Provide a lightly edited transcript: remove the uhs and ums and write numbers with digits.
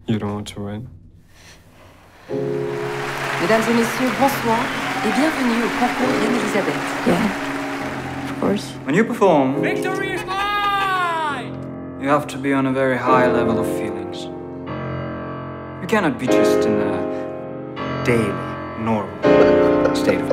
You don't want to win. Mesdames et messieurs, bonsoir et bienvenue au concours Reine-Elisabeth. Yeah, of course. When you perform, Victory is mine! you have to be on a very high level of feelings. You cannot be just in a daily, normal state of